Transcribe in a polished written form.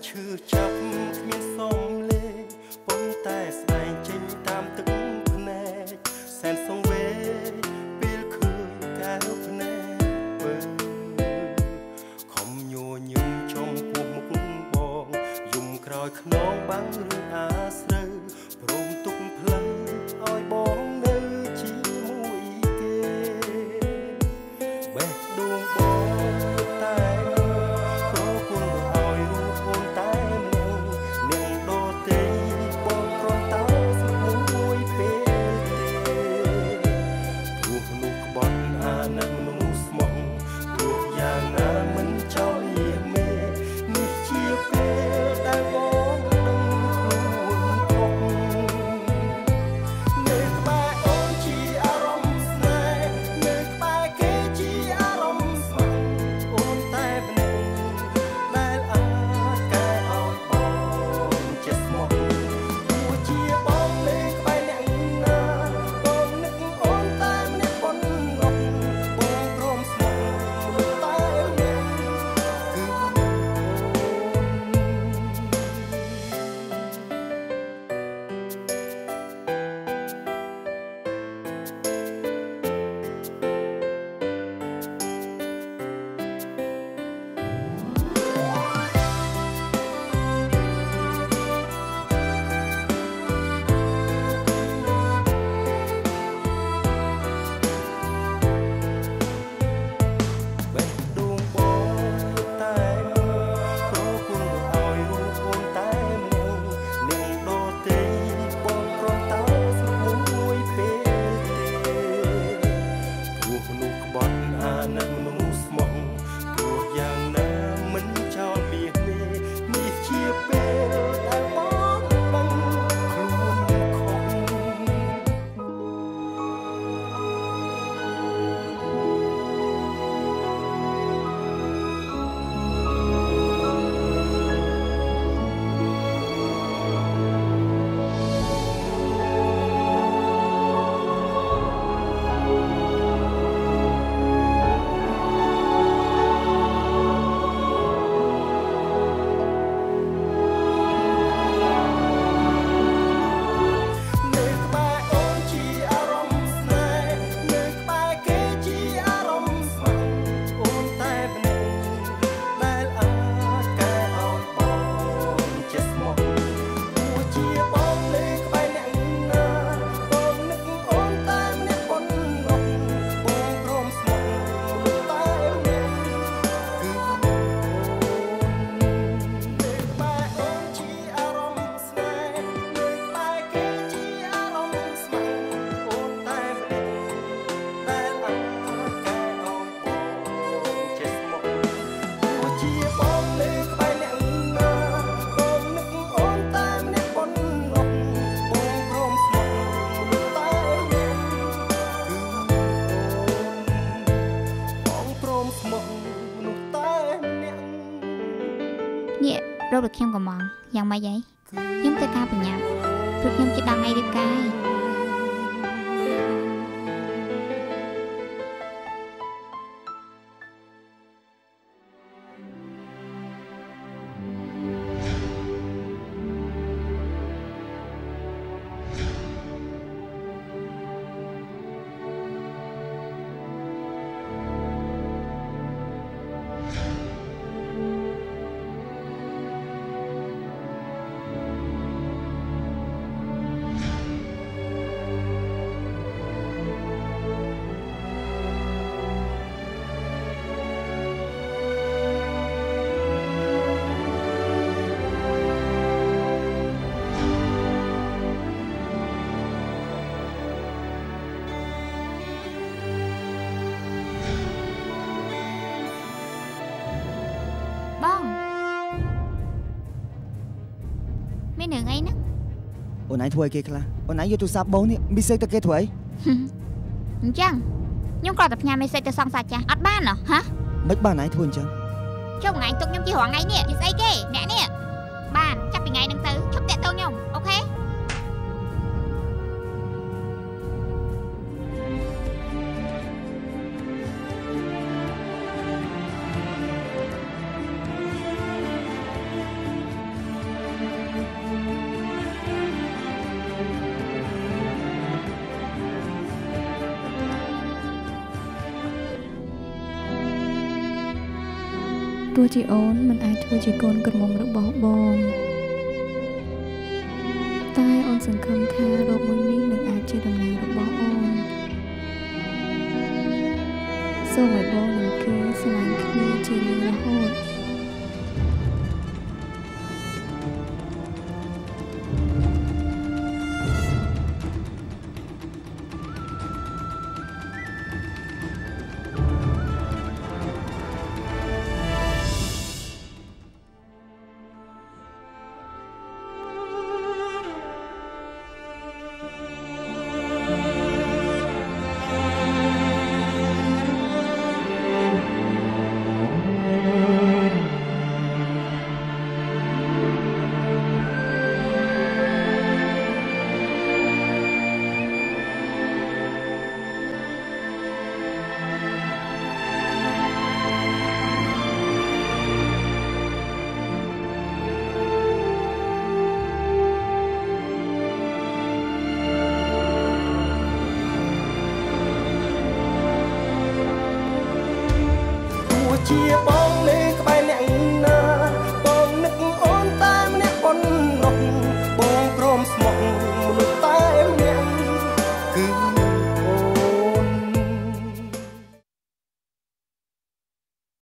រកដូចខ្ញុំកំងយ៉ាងម៉េចហីខ្ញុំទៅការប្រញាប់ព្រោះខ្ញុំជិតដល់ថ្ងៃរៀបការហើយមានរឿងអីណាអូនឯងធ្វើអីគេខ្លះអូនឯងយកទូរស័ព្ទបងនេះមីសេចទៅគេធ្វើអីអញ្ចឹងខ្ញុំគ្រាន់តែផ្ញើមេសេចទៅសងសាច់ចាស់អត់បានហ៎ហ៎មិនបានឯងធ្វើអញ្ចឹងចុះថ្ងៃទុកខ្ញុំជារងថ្ងៃនេះនិយាយស្អីគេអ្នកនេះបានចាប់ពីថ្ងៃហ្នឹងទៅឈប់តាក់ទងខ្ញុំអូខេទោះជាអូនមិនអាចធ្វើជាកូនក្រមុំរបស់បងតែអូនសង្ឃឹមថារោគមួយនេះនឹងអាចជាតំណែងរបស់អូនសូមឲ្យបងនិងគេស្រឡាញ់គ្នាជារៀងរហូតជាប